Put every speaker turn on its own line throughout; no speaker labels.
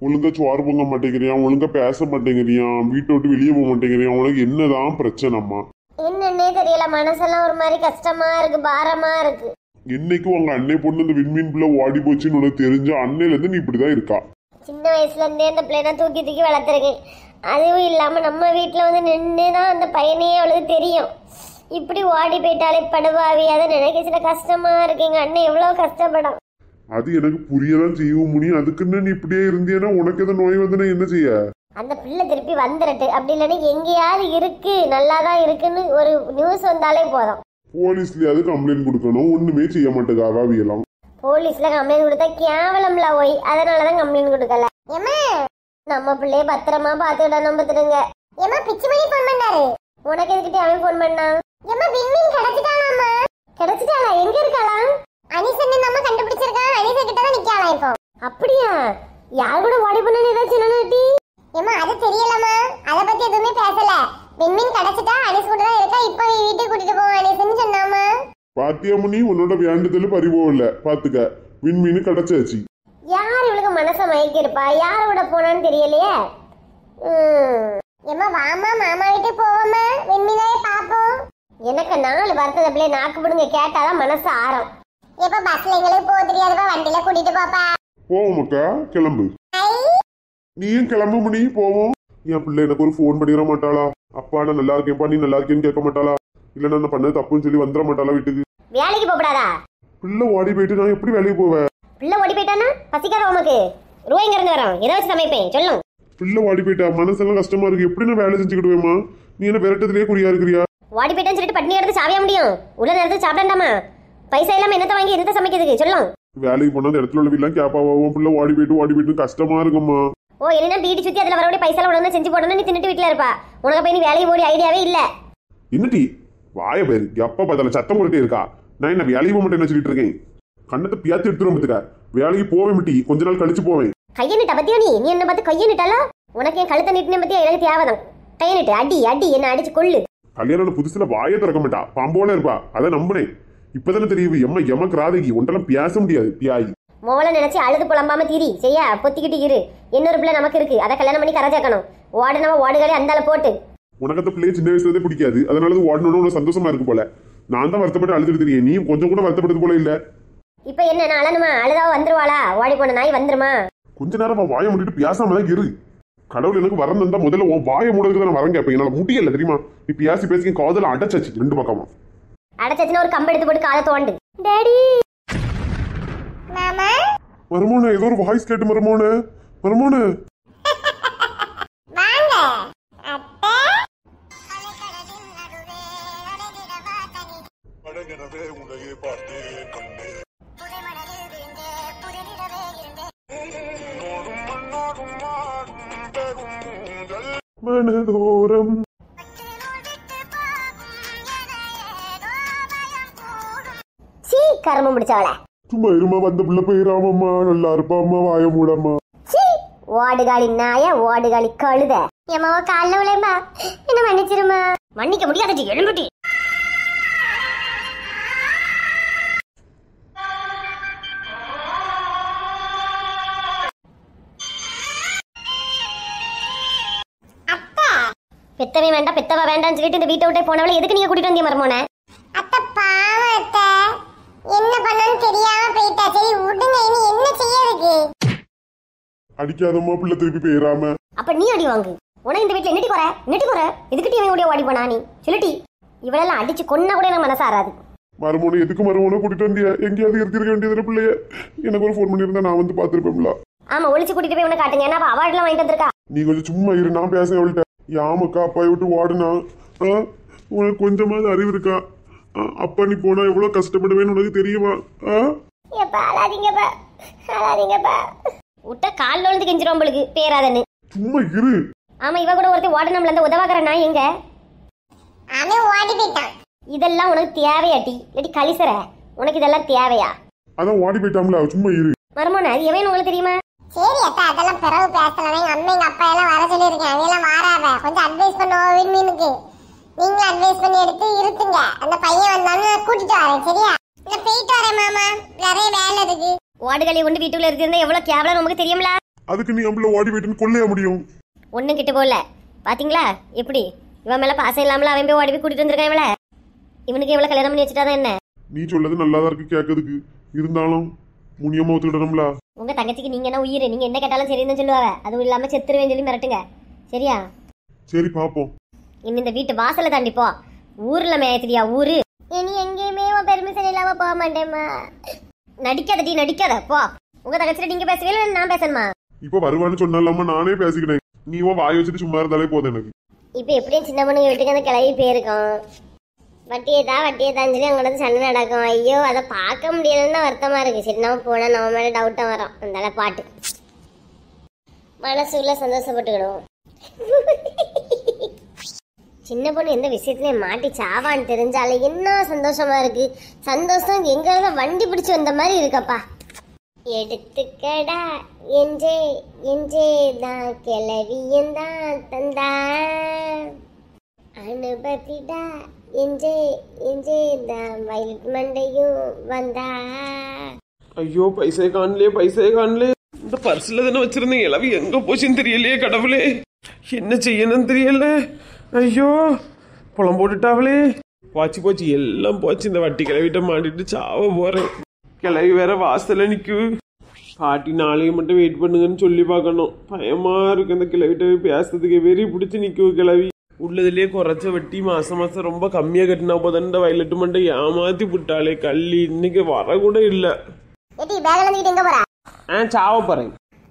ஒழுங்கா சோறு பொங்க மாட்டேங்கிறியா, ஒழுங்கா பேச மாட்டேங்கிறியா, வீட்டை விட்டு வெளியே போக மாட்டேங்கிறியா, உனக்கு என்னதான் பிரச்சனைம்மா?
என்னன்னே தெரியல, மனசெல்லாம் ஒரு மாதிரி கஷ்டமா இருக்கு, பாரமா இருக்கு.
இன்னைக்கு உங்க அன்னை பொண்ணு இந்த விண்மீன் பிள்ளை ஓடி போச்சுன்னு உனக்கு தெரிஞ்ச அன்னையில இருந்து நீ இப்படிதான் இருக்கா.
சின்ன வயசுல இருந்தே அந்த பிள்ளைனா தூக்கி தூக்கி வளர்த்துருக்கேன். அதுவும் இல்லாம நம்ம வீட்டுல வந்து நின்றுதான் அந்த பையனையே அவளுக்கு தெரியும். இப்படி ஓடி போயிட்டாலே படுவாவி, அதை நினைக்க சில கஷ்டமா இருக்கு. எங்க அண்ணன் எவ்வளவு கஷ்டப்படும்.
அது எனக்கு புரியதான் செய்ய முடியும். அதுக்குன்னு நீ இப்படியே இருந்தியன்னா உனக்கு எதாவது நோய் வந்து என்ன செய்ய?
அந்த பிள்ளை திருப்பி வந்துடட்டு, அப்படி இல்லைன்னா எங்கேயாவது இருக்கு நல்லாதான் இருக்குன்னு ஒரு நியூஸ் வந்தாலே போதும்.
போலீஸ்லயாவது கம்ப்ளைண்ட் கொடுக்கணும், ஒண்ணுமே செய்ய மாட்டேங்க அவாவியெல்லாம்.
போலீஸ்ல கம்ப்ளைண்ட் கொடுத்தா கேவலம்ல போய், அதனாலதான் கம்ப்ளைண்ட் கொடுக்கல. ஏமா நம்ம பிள்ளைய பத்திரமா பாத்துக்கிடணும் பத்துடுங்க. ஏமா பிச்சுமணி போன் பண்ணாரு, உனக்கு எதுக்கிட்டே அவன் போன் பண்ணான்? ஏமா விண்மீன் கிடைச்சிட்டானாமா? கிடைச்சிட்டாளா? எங்க இருக்காளா? அனிசன் நம்ம கண்டுபிடிச்சிருக்கான். அனிசா கிட்ட தான் நிக்காளா இப்போ. அப்படியா? யார் கூட ஓடி பண்ணனு ஏதாச்சும் சொன்னடி? ஏமா அது தெரியலமா, அத பத்தி எதுவுமே பேசல. விண்மீன் கிடைச்சிட்டா அனிஸ் கூட தான் இருக்கா, இப்போ வீட்டுக்கு கூட்டிட்டு போவோம் அனிஸ்னு சொன்னாமா.
பாத்தியாமணி, உன்னோட வேண்டுதல் பறிபோகல. பாத்துக்க, விண்மீன் கிடைச்சாச்சு.
யார் இவளுக்கு மனசை மயக்கி இருப்பா? யார விட போனான்னு தெரியலையே. ஏமா வாமா மாமா வீட்டுக்கு போவோமா, விண்மீனாவே பாப்போம். எனக்கு 4 வருஷத்துல பிள்ளை நாக்கு பிடுங்க கேட்டாதான் மனசு ஆறும். எப்ப பஸ்ல எங்களுக்கு போக தெரியாதுப்பா, வண்டியில கூட்டிட்டு போப்பா.
போவோம் அக்கா, கிளம்பு. நீயும் கிளம்ப மணி, போவோம். என் பிள்ளை எனக்கு ஒரு போன் பண்ணிட மாட்டாளா? அப்பா நான் நல்லா இருக்கேன்ப்பா, நீ நல்லா இருக்கேன்னு கேட்க மாட்டாளா? இல்ல நான் பண்ணது தப்புன்னு சொல்லி வந்துட மாட்டாளா வீட்டுக்கு?
வேலைக்கு போகப்படாதா?
பிள்ளை ஓடி போயிட்டு நான் எப்படி வேலைக்கு போவேன்?
பிள்ளை ஓடி போயிட்டானா பசிக்காத உனக்கு? ரூபாய் இங்க இருந்து வரோம், ஏதோ வச்சு சமைப்பேன் சொல்லும்.
பிள்ளை ஓடி போயிட்டா மனசெல்லாம் கஷ்டமா இருக்கு. எப்படி நான் வேலை செஞ்சுக்கிடுவேமா? நீ என்ன விரட்டத்திலேயே குறியா இருக்கிறியா?
ஓடி போயிட்டான்னு சொல்லிட்டு பட்னி எடுத்து சாவியா முடியும்? உள்ள நேரத்துக்கு சாப்பிடாண்டாமா? பைசா இல்லாம என்னத்தை வாங்கி என்னத்தை சமைக்கிறதுக்கு சொல்லும்.
வேலைக்கு போனா அந்த இடத்துல உள்ள வீட்டுலாம் கேப்பாவும் பிள்ளை ஓடி போயிட்டு கஷ்டமா இருக்குமா?
ஓ இல்லைன்னா வீட்டு சுத்தி அதுல வரக்கூடிய பைசா உடனே செஞ்சு போடணும், நீ தின்னுட்டு வீட்டுல இருப்பா. உனக்கு போய் நீ வேலைக்கு போடி ஐடியாவே இல்ல.
என்னடி வாய பேரு எப்ப பார்த்தாலும் சத்தம் போட்டுட்டே இருக்கா? நான் என்ன வேலைக்கு போக மாட்டேன்னு சொல்லிட்டு இருக்கேன். கண்ணத்தை பியாத்தி எடுத்துரும் பத்துக்க. வேலைக்கு போவேன் மிட்டி, கொஞ்ச நாள் கழிச்சு போவேன்.
கையை நிட்ட பத்தியோ நீ என்ன பார்த்து கையை நிட்டாலோ? உனக்கு என் கழுத்தை நிட்டுன பத்தியா எனக்கு தேவைதான். கையை நிட்டு அடி அடி என்ன அடிச்சு கொள்ளு.
கல்யாணம் புதுசுல வாயை திறக்க மாட்டா, பாம்போல இருப்பா. அதை நம்பினேன். இப்பதானே தெரியுது எமக்கு ராதகி ஒன்றெல்லாம் பேச முடியாது பியாயி.
மோளை நினைச்சு அழுது புலம்பாம தீரி செய்யா பொத்திக்கிட்டு இரு. இன்னொரு பிள்ளை நமக்கு இருக்கு, அதை கல்யாணம் பண்ணி கரைச்சாக்கணும். ஓடுனவ ஓடுகளே அந்தால போட்டு.
உனக்கு அந்த பிள்ளைய சின்ன வயசுல இருந்தே பிடிக்காது, அதனால ஓடணும்னு சந்தோஷமா இருக்கு போல. நான் தான் வருத்தப்பட்டு அழுதுட்டு தெரியும், நீ கொஞ்சம் கூட வருத்தப்படுறது போல இல்ல.
இப்ப என்ன நான் அழனுமா? அழுதாவ வந்துருவாளா? ஓடி போன நாய் வந்துருமா?
கொஞ்ச நேரம் வாயை மூடிட்டு பேசாம தான் இரு. கடவுள் எனக்கு வரம் தந்தா முதல்ல உன் வாயை மூடுறதுக்கு நான் வரேன் கேட்பேன். என்னால முடியல தெரியுமா? நீ பேசி காதல அடைச்சாச்சு 2 பக்கமா.
அடைச்சாச்சுன்னா ஒரு கம்பு எடுத்து போட்டு காதை தோண்டு. டாடி மாமா
மருமோனே, ஏதோ ஒரு வாய்ஸ் கேட்டு மருமோனே. மருமோனே
வாங்க அத்தை.
மனதோரம்
சீ கர்மம் முடிச்சவள.
சும்மா இருமா, வந்த பிள்ளை போயிராமம்மா. நல்லா இருப்பாம்மா, வாய மூடம்மா.
சீ ஓடுகாலி நாய, ஓடுகாலி கழுத. எம்மாவ கால்ல விளையம்மா, என்ன மன்னிச்சிருமா? மன்னிக்க முடியாத எழும்புட்டி. பெத்தவே வேண்டாம் பெத்தவா வேண்டாம்னு சொல்லிட்டு இந்த வீட்டை விட்டே போனவளை எதுக்கு நீங்க கூட்டிட்டு வந்தீங்க மருமோனே? அத்தை பாவம் அத்தை, என்ன பண்ணன்னு தெரியாம போயிட்டா. சரி விடுங்க, இனி என்ன செய்யறதுக்கு?
அடிக்காதம்மா, பிள்ளை திருப்பி போயிராம.
அப்ப நீ அடி வாங்கு. உனக்கு இந்த வீட்டுல என்னடி குறை? எதுக்கிட்டி அவன் ஓடி ஓடி போனா? நீ சொல்லிட்டி இவளெல்லாம் அடிச்சு கொன்னா கூட எனக்கு மனசாராது.
மருமோனை எதுக்கு மருமோனை கூட்டிட்டு வந்தியா? எங்கேயாவது இருக்க வேண்டியது பிள்ளைய. எனக்கு ஒரு போன் பண்ணிருந்தா நான் வந்து பாத்துருப்பேன்ல.
ஆமா ஒளிச்சு கூட்டிட்டு போய் உனக்கு காட்டுங்க. ஏன்னா அவார்ட் எல்லாம் வாங்கிட்டு வந்திருக்கா.
நீ கொஞ்சம் சும்மா இரு, நான் பேச அவள்கிட்ட. யாமக்கா அப்பாயை விட்டு ஓடுனா? உனக்கு கொஞ்சமாவது அறிவு இருக்கா? அப்பா நீ போனா எவ்வளவு கஷ்டப்படுவேன்னு உனக்கு தெரியுமா?
விட்ட கால் விழுந்து கெஞ்சிரும் உங்களுக்கு பேராதன்னு.
சும்மா இரு.
ஆமா இவ கூட ஒருத்தர் ஓடணும்ல, அந்த உதவாக்கற நான் எங்க? அவன் ஓடி போயிட்டான். இதெல்லாம் உனக்கு தேவையாட்டி? இல்லாட்டி கலிசர உனக்கு இதெல்லாம் தேவையா?
அதான் ஓடி போயிட்டாம்ல, சும்மா இரு.
மருமோன அது எவன் உங்களுக்கு தெரியுமா? சரி அத்தா, அதெல்லாம் பிறகு பேசலாம். எங்க அம்மா எங்க அப்பா எல்லாம் வர சொல்லியிருக்கேன், அதெல்லாம் வாராத. கொஞ்சம் அட்வைஸ் பண்ணுவோம் விண்மீனுக்கு. நீங்க அட்வைஸ் பண்ணி எடுத்து இருத்துங்க. அந்த பையன் வந்தாலும் கூட்டிட்டு வரேன் சரியா? நான் போயிட்டு வரேன் மாமா, நிறைய வேலை இருக்கு. ஓடுகளை கொண்டு வீட்டுக்குள்ள இருக்கிறது எவ்வளவு கேவலம் நமக்கு தெரியும்ல.
அதுக்கு நீ நம்மள ஓடி போயிட்டுன்னு கொள்ளைய முடியும்.
ஒன்னும் கிட்ட போகல பாத்தீங்களா எப்படி இவன் மேல பாசம் இல்லாமல அவன் போய் ஓடி போய் கூட்டிட்டு வந்திருக்கான் இவள. இவனுக்கு இவ்வளவு கல்யாணம் பண்ணி வச்சுட்டாதான் என்ன?
நீ சொல்லது நல்லாதான் இருக்கு கேட்கறதுக்கு, இருந்தாலும் முனியமா ஒத்துக்கிடணும்ல.
உங்க தங்கச்சிக்கு நீங்க என்ன உயிர், நீங்க என்ன கேட்டாலும் சரின்னு சொல்லுவாங்க. அதுவும் இல்லாம செத்துருவேன்னு சொல்லி மிரட்டுங்க சரியா?
சரி பாப்போம்.
இன்னும் இந்த வீட்டு வாசலை தாண்டி போ. ஊர்ல மேயத்திரியா ஊரு. இனி எங்கேயுமே பெர்மிஷன் இல்லாம போக மாட்டேமா. நடிக்காதடி நடிக்காத போ. உங்க தங்கச்சிட்ட நீங்க பேசுவீங்களா நான் பேசணுமா?
இப்ப வருவான்னு சொன்னாலாம நானே பேசிக்கிட்டேன். நீ வாய் வச்சுட்டு சும்மா இருந்தாலே போதும் எனக்கு.
இப்ப எப்படியும் சின்ன பொண்ணுங்க வீட்டுக்கு அந்த கிளவி போயிருக்கோம். வட்டியதான் சொல்லி அங்க சண்டை நடக்கும். ஐயோ அதை பார்க்க முடியலன்னு வருத்தமா இருக்கு. சின்ன போனா நம்ம மேல டவுட்டா வரும். அந்த பாட்டு மனசுல சந்தோஷப்பட்டுக்கிடுவோம். சின்ன பொண்ணு எந்த விஷயத்துலயும் மாட்டி சாவான்னு தெரிஞ்சாலும் என்ன சந்தோஷமா இருக்கு. சந்தோஷம் எங்க வண்டி பிடிச்சு வந்த மாதிரி இருக்கப்பா. எடுத்துக்கடா என்றே என்றே தான் கிளவியும் தான் தந்தா அனுபவிடா என்றே என்றே தான் வயலட் மண்டையும் வந்தா.
ஐயோ பைசே காணலே. இந்த பர்ஸ்ல தானே வச்சிருந்தேன். இளவி எங்க போச்சுன்னு தெரியலையே கடவுளே. என்ன செய்யணும்னு தெரியல. ஐயோ புலம் போட்டுட்டாவளே. போச்சு எல்லாம் போச்சு. இந்த வட்டி கிளவிட்ட மாட்டிட்டு சாவ போறேன். கிளவி வேற வாசல்ல நிக்கு. பாட்டி நாளைக்கு மட்டும் வெயிட் பண்ணுங்கன்னு சொல்லி பார்க்கணும். பயமா இருக்கு அந்த கிளவிட்ட பேசுறதுக்கு. வெறி பிடிச்சி நிக்கும் கிளவி. உள்ளதுலயே குறைச்ச வட்டி மாசம் ரொம்ப கம்மியா கட்டினா போதும். இந்த வயலட்டு மண்டை ஏமாத்தி விட்டாளே கள்ளி. இன்னைக்கு வர கூட இல்ல. சாவ போறேன்.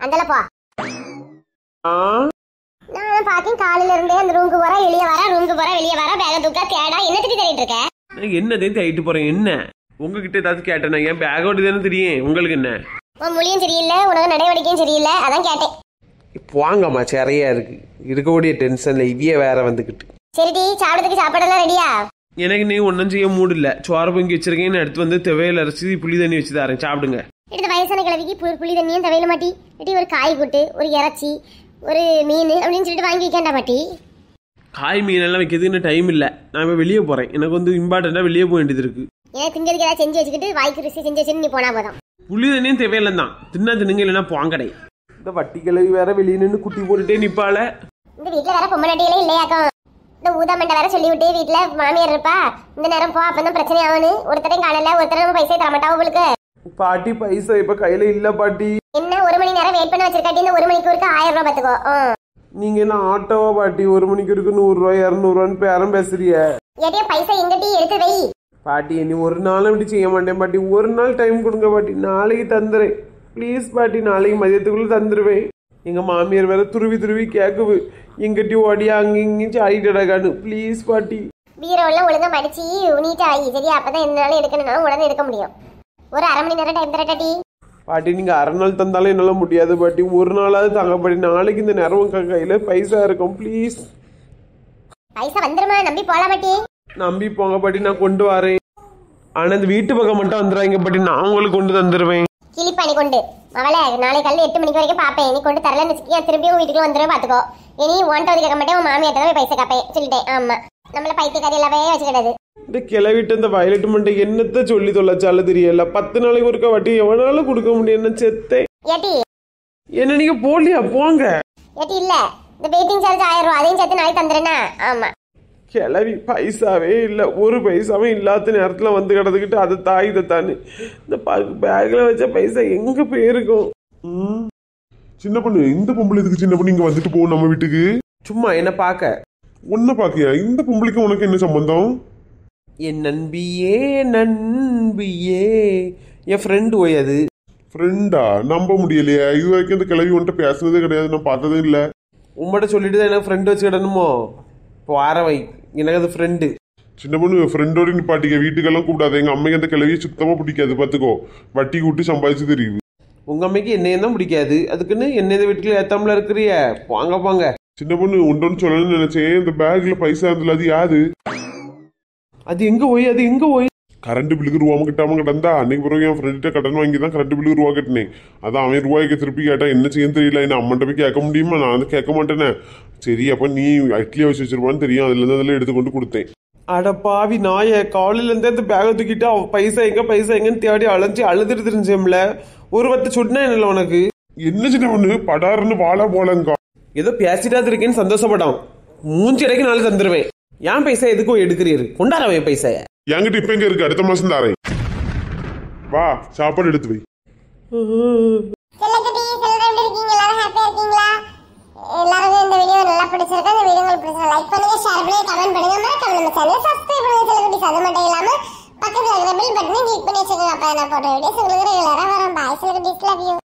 நான் பாக்கேன் காலையில இருந்தே அந்த ரூமுக்கு போற வெளியே வர பேக தூக்கா தேடா என்னத்துக்கு தேடிட்டு இருக்க?
நான் என்னதையும் தேடிட்டு போறேன். என்ன உங்ககிட்ட ஏதாவது கேட்டேன்? என் பேக் ஓட்டி தானே தெரியும். உங்களுக்கு என்ன?
உன் மொழியும் சரியில்லை, உனக்கு நடவடிக்கையும் சரியில்லை, அதான் கேட்டேன்.
வாங்கம்மா சரியா இருக்கு. இருக்கக்கூடிய டென்ஷன்ல இவ்விய வேற வந்துக்கிட்டு.
சரிடி சாப்பிடறதுக்கு சாப்பாடெல்லாம் ரெடியா?
எனக்கு நீ ஒன்னும் செய்ய மூடு இல்ல. சோறு பொங்கி வச்சிருக்கேன்னு எடுத்து வந்து துவையில அரைச்சி புளி தண்ணி வச்சு தரேன் சாப்பிடுங்க.
எடுத்து வயசான கிழவிக்கு புளி தண்ணியும் துவையில மாட்டி இட்டி ஒரு காய் கூட்டு ஒரு இறைச்சி ஒரு மீன் அப்படின்னு சொல்லிட்டு வாங்கி வைக்கண்டா பாட்டி.
காய் மீன் எல்லாம் வைக்கிறதுக்கு டைம் இல்ல. நான் இப்ப வெளியே போறேன். எனக்கு வந்து இம்பார்ட்டண்டா வெளியே போக வேண்டியது இருக்கு.
ஏன் திங்கிறதுக்கு ஏதாவது செஞ்சு வச்சுக்கிட்டு வாய்க்கு ருசி செஞ்சு வச்சு நீ போனா போதும்.
புளி தண்ணியும் தேவையில்லை தான். தின்னுங்க இல்லைன்னா போங்கடை. இந்த வட்டி கிழவி வேற வெளியே நின்று குட்டி போட்டுட்டே நிப்பாள.
இந்த வீட்டுல வேற பொம்மை நட்டிகளே இல்லையாக்கும். இந்த ஊதாமண்டை வேற சொல்லி விட்டு வீட்டுல மாமியார் இருப்பா. இந்த நேரம் போ அப்பதான் பிரச்சனை ஆகணும். ஒருத்தரையும் காணல, ஒருத்தரும் பைசா தரமாட்டா உங்களுக்கு.
பாட்டி பைசா இப்ப கையில இல்ல பாட்டி.
என்ன 1 மணி நேரம் வெயிட் பண்ண வச்சிருக்காட்டி இந்த 1 மணிக்கு ஒருக்கா 1000 ரூபாய் பாத்துக்கோ.
நீங்க என்ன ஆட்டோவா பாட்டி? 1 மணிக்கு இருக்கு 100 ரூபாய் 200 ரூபான்னு பேரம் பேசுறிய.
ஏடியா பைசா எங்கட்டி எடுத்து வை
பாட்டி. நீ ஒரு நாள் அப்படி செய்ய மாட்டேன் பாட்டி. ஒரு நாள் டைம் கொடுங்க பாட்டி. நாளைக்கு தந்துறேன் ப்ளீஸ் பாட்டி. நாளைக்கு மதியத்துக்குள்ள தந்துருவேன். எங்க மாமியார் வேற துருவி கேக்குவு. எங்கிட்ட ஓடியா அங்க இங்கேயும் சாடிட்டடாக்கானு. ப்ளீஸ் பாட்டி.
பீரோலாம் ஒழுங்கா மடிச்சு நீட்டா ஆகி சரியா? அப்பதான் என்னாலும் எடுக்கணும்னாலும் உடனே எடுக்க முடியும். ஒரு 1/2 மணி நேரம் டைம் தரட்டாட்டி
பாட்டி. நீங்க 1/2 நாள் தந்தாலும் என்னால முடியாது பாட்டி. ஒரு நாளாவது தாங்க பாட்டி. நாளைக்கு இந்த நேரம் கையில பைசா இருக்கும் ப்ளீஸ்.
பைசா வந்துருமா? நம்பி போலாம் பாட்டி.
நம்பி போங்க பாட்டி. நான் கொண்டு வரேன். ஆனா இந்த வீட்டு பக்கம் மட்டும் வந்துடுறாங்க பாட்டி. நான் உங்களுக்கு கொண்டு தந்துருவேன்.
கிளிப்பா நீ கொண்டு அவளை நாளைக்கு காலையில் 8 மணிக்கு வரைக்கும் பாப்பேன். நீ கொண்டு தரலன்னு வச்சுக்கியா திரும்பியும் வீட்டுக்குள்ள வந்துடுவேன் பாத்துக்கோ. இனி ஓன்ட்ட கேட்க மாட்டேன். உன் மாமியாட்ட போய் பைசா கேப்பேன் சொல்லிட்டேன். ஆமா நம்மள பைத்தியக்காரி எல்லாமே வச்சுக்கிடாது.
இந்த கிளவிட்டு இந்த வயலட் மண்டை என்னத்த சொல்லி தொலைச்சாலும் தெரியல. 10 நாளைக்கு ஒருக்க வட்டி எவனால கொடுக்க முடியும்? செத்தே
ஏட்டி
என்ன நீங்க போலியா போங்க.
ஏட்டி இல்ல இந்த வெயிட்டிங் சார்ஜ் 1000 ரூபாய் அதையும் சேர்த்து நாளைக்கு தந்துடுறேன்னா. ஆமா
கிளவி பைசாவே இல்லை. ஒரு பைசாவும் இல்லாத நேரத்துல வந்து கிடந்துக்கிட்டு அதை தாய் இதை தானு. இந்த பேக்ல வச்ச பைசா எங்க போயிருக்கும்?
சின்ன பொண்ணு இந்த பொம்பளை இதுக்கு சின்ன பொண்ணு இங்க வந்துட்டு போகும் நம்ம வீட்டுக்கு.
சும்மா என்ன பாக்க.
உன்ன பாக்கியா? இந்த பொம்பளைக்கு உனக்கு என்ன சம்பந்தம்?
என் நண்பியே என் ஃப்ரெண்டு போய். அது
ஃப்ரெண்டா? நம்ப முடியலையா? இது வரைக்கும் இந்த கிளவி உன்ட்ட பேசுனதே கிடையாது. நான் பார்த்ததும் இல்ல.
உங்கள்கிட்ட சொல்லிட்டு தான் எனக்கு ஃப்ரெண்டு வச்சுக்கிடணுமோ? இப்போ வாரவை எனக்கு அது ஃப்ரெண்டு.
சின்ன பொண்ணு ஃப்ரெண்டோட நிப்பாட்டிக்க. வீட்டுக்கெல்லாம் கூப்பிடாது. எங்க அம்மைக்கு அந்த கிளவியை சுத்தமா பிடிக்காது பாத்துக்கோ. வட்டி கூட்டி சம்பாதிச்சு தெரியுது.
உங்க அம்மைக்கு என்னையும் தான் பிடிக்காது. அதுக்குன்னு என்ன வீட்டுக்குள்ள ஏத்தாமல இருக்கிறிய? வாங்க.
சின்ன பொண்ணு ஒன்றொன்னு சொல்லணும்னு நினைச்சேன். இந்த பேக்ல பைசா இருந்தது அது யாது?
அது எங்க போய்?
கரண்ட் பில்லுக்கு ரூபாம கிட்டாம கிடந்தா அன்னைக்கு பிறகு என் ஃப்ரெண்ட்ட கடன் வாங்கி தான் கரண்ட் பில்லுக்கு ரூபா கட்டினேன். அதான் அவன் ரூபாய்க்கு திருப்பி கேட்டா என்ன செய்யன்னு தெரியல. என்ன அம்மன்ட்ட போய் கேட்க முடியுமா? நான் வந்து கேட்க மாட்டேனே. சரி அப்ப நீ இட்லியை வச்சு வச்சிருப்பான்னு தெரியும். அதுல இருந்து அதெல்லாம் எடுத்துக்கொண்டு கொடுத்தேன்.
அட பாவி நாய. காலையில இருந்தே அந்த பேகை தூக்கிட்டு பைசா எங்கன்னு தேடி அலைஞ்சு அழுதுட்டு தெரிஞ்சோம்ல. ஒரு வார்த்தை சொன்னா என்னல உனக்கு?
என்ன சின்ன பொண்ணு படாருன்னு வாழ போலங்கா.
ஏதோ பேசிட்டாது இருக்கேன்னு சந்தோஷப்படாம். மூஞ்சி இடைக்கு நாள் தந்துருவேன். என் பைசா எதுக்கோ எடுக்கிறீரு, கொண்டாடவேன் பைசா.
என்கிட்ட இப்ப எங்க இருக்கு, அடுத்த மாசம் தாரேன். வா சாப்பாடு எடுத்து வை.
செல்லக்குட்டி செல்லம் எப்படி இருக்கீங்க? எல்லாரும் ஹாப்பியா இருக்கீங்களா? எல்லாருக்கும் இந்த வீடியோ நல்லா பிடிச்சிருக்கா? இந்த வீடியோ உங்களுக்கு பிடிச்சா லைக் பண்ணுங்க, ஷேர் பண்ணுங்க, கமெண்ட் பண்ணுங்க, மறக்காம நம்ம சேனலை சப்ஸ்கிரைப் பண்ணுங்க. செல்லக்குட்டி அது மட்டும் இல்லாம பக்கத்துல இருக்கிற பெல் பட்டனை கிளிக் பண்ணி வச்சுக்கோங்க. அப்ப நான் போட்ட வீடியோஸ் உங்களுக்கு ரெகுலரா வரும். பாய் செல்லக்குட்டி, லவ் யூ.